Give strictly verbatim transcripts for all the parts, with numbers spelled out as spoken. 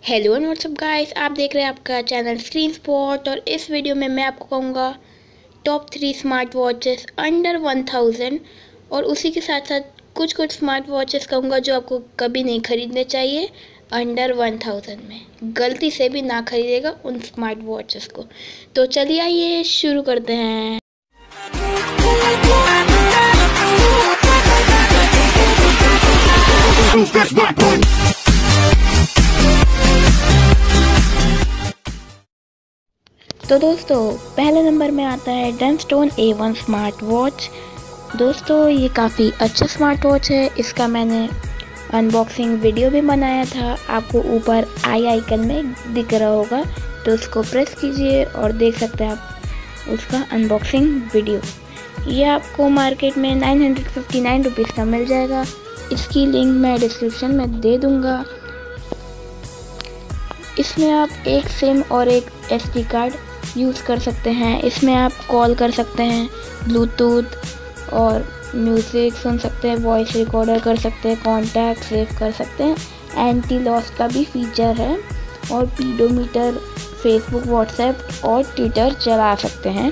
Hello and WhatsApp guys, आप देख रहे हैं आपका चैनल स्क्रीन स्पॉट। और इस वीडियो में मैं आपको कहूँगा top three smart watches under one thousand, और उसी के साथ साथ कुछ कुछ स्मार्ट वॉचेस कहूँगा जो आपको कभी नहीं खरीदने चाहिए अंडर वन थाउजेंड में। गलती से भी ना खरीदेगा उन स्मार्ट वॉचेस को। तो चलिए आइए शुरू करते हैं। तो दोस्तों, पहले नंबर में आता है Denstone A one smart watch. दोस्तों, ये काफ़ी अच्छा स्मार्ट वॉच है। इसका मैंने अनबॉक्सिंग वीडियो भी बनाया था, आपको ऊपर आई आइकन में दिख रहा होगा, तो उसको प्रेस कीजिए और देख सकते हैं आप उसका अनबॉक्सिंग वीडियो। ये आपको मार्केट में nine hundred fifty nine rupees का मिल जाएगा। इसकी लिंक मैं डिस्क्रिप्शन में दे दूँगा। इसमें आप एक सिम और एक एस डी कार्ड यूज़ कर सकते हैं। इसमें आप कॉल कर सकते हैं, ब्लूटूथ और म्यूज़िक सुन सकते हैं, वॉइस रिकॉर्डर कर सकते हैं, कॉन्टैक्ट सेव कर सकते हैं, एंटी लॉस का भी फीचर है, और पीडोमीटर, फेसबुक, व्हाट्सएप और ट्विटर चला सकते हैं,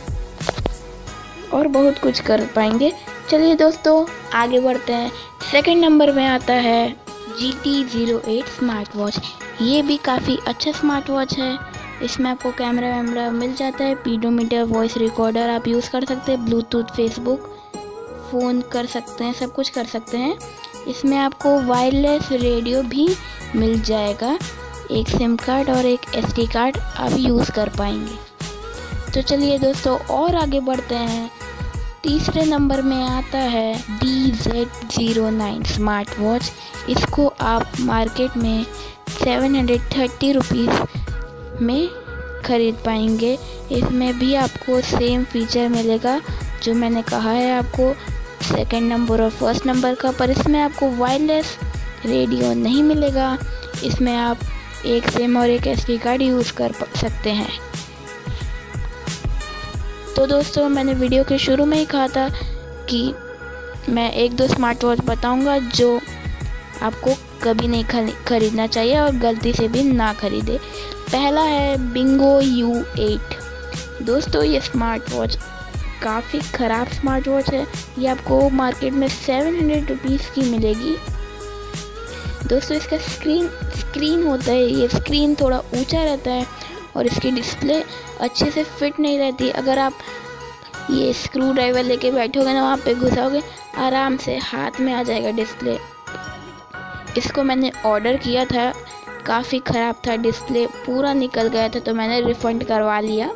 और बहुत कुछ कर पाएंगे। चलिए दोस्तों, आगे बढ़ते हैं। सेकंड नंबर में आता है G T zero eight smart watch. ये भी काफ़ी अच्छा स्मार्ट वॉच है। इसमें आपको कैमरा वैमरा मिल जाता है, पीडोमीटर, वॉइस रिकॉर्डर आप यूज़ कर सकते हैं, ब्लूटूथ, फेसबुक, फ़ोन कर सकते हैं, सब कुछ कर सकते हैं। इसमें आपको वायरलेस रेडियो भी मिल जाएगा। एक सिम कार्ड और एक एस डी कार्ड आप यूज़ कर पाएंगे। तो चलिए दोस्तों, और आगे बढ़ते हैं। तीसरे नंबर में आता है D Z zero nine smart watch. इसको आप मार्केट में सेवन हंड्रेड थर्टी रुपीज़ में ख़रीद पाएंगे। इसमें भी आपको सेम फीचर मिलेगा जो मैंने कहा है आपको सेकंड नंबर और फर्स्ट नंबर का, पर इसमें आपको वायरलेस रेडियो नहीं मिलेगा। इसमें आप एक सिम और एक एस डी कार्ड यूज़ कर सकते हैं। तो दोस्तों, मैंने वीडियो के शुरू में ही कहा था कि मैं एक दो स्मार्ट वॉच बताऊंगा जो आपको कभी नहीं खरीदना चाहिए और गलती से भी ना खरीदे। पहला है बिंगो यू एट। दोस्तों, ये स्मार्ट वॉच काफ़ी ख़राब स्मार्ट वॉच है। ये आपको मार्केट में सेवन हंड्रेड रुपीज़ की मिलेगी। दोस्तों, इसका स्क्रीन स्क्रीन होता है, ये स्क्रीन थोड़ा ऊंचा रहता है और इसकी डिस्प्ले अच्छे से फिट नहीं रहती। अगर आप ये स्क्रू ड्राइवर लेके बैठोगे ना, वहाँ पे घुसाओगे, आराम से हाथ में आ जाएगा डिस्प्ले। इसको मैंने ऑर्डर किया था, काफ़ी ख़राब था, डिस्प्ले पूरा निकल गया था, तो मैंने रिफ़ंड करवा लिया।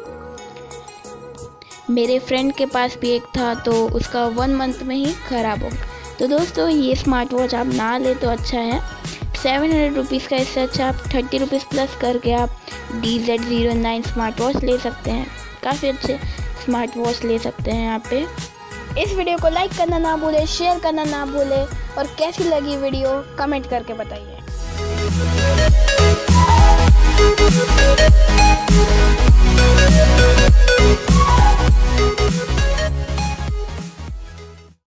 मेरे फ्रेंड के पास भी एक था, तो उसका वन मंथ में ही ख़राब हो गया। तो दोस्तों, ये स्मार्ट वॉच आप ना ले तो अच्छा है। सेवन हंड्रेड रुपीज़ का, इससे अच्छा आप थर्टी रुपीज़ प्लस करके आप D Z zero nine smart watch ले सकते हैं। काफ़ी अच्छे स्मार्ट वॉच ले सकते हैं यहाँ पे। इस वीडियो को लाइक करना ना भूले, शेयर करना ना भूले, और कैसी लगी वीडियो कमेंट करके बताइए।